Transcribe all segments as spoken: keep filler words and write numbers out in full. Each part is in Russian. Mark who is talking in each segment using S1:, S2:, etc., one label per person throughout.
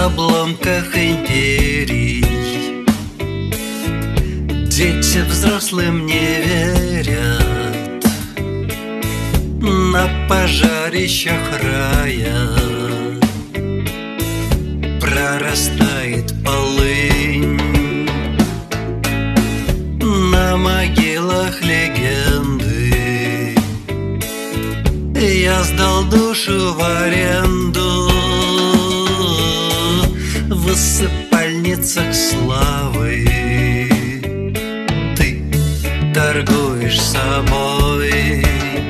S1: обломках империй. Дети взрослым не верят, на пожарищах рая прорастает полынь, на могилах легенды. Я сдал душу в аренду в усыпальницах славы. Ты торгуешь собой.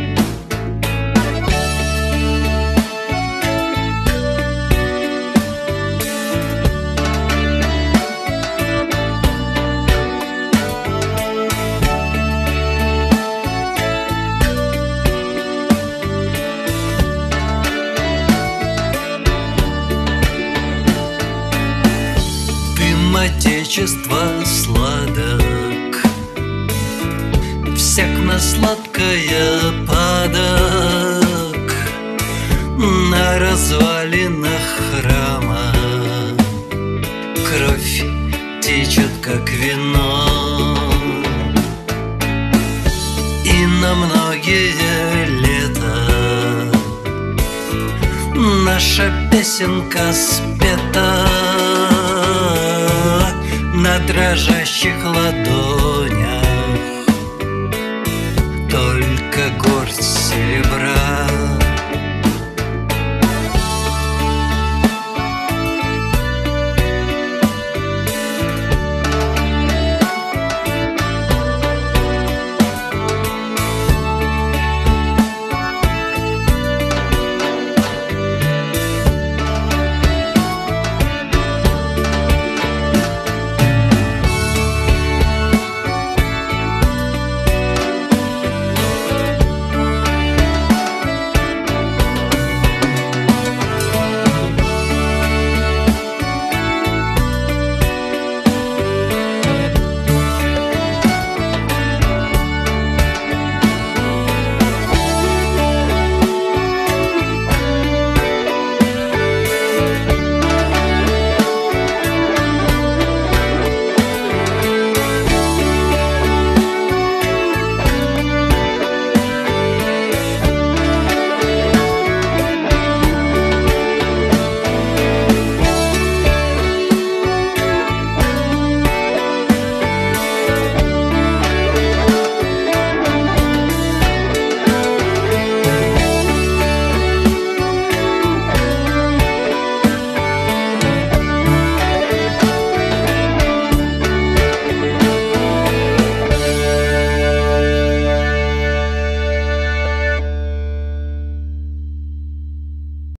S1: Отечество сладок, всяк на сладкое падок, на развалинах храма кровь течет, как вино, и на многие лета наша песенка спета на дрожащих ладонях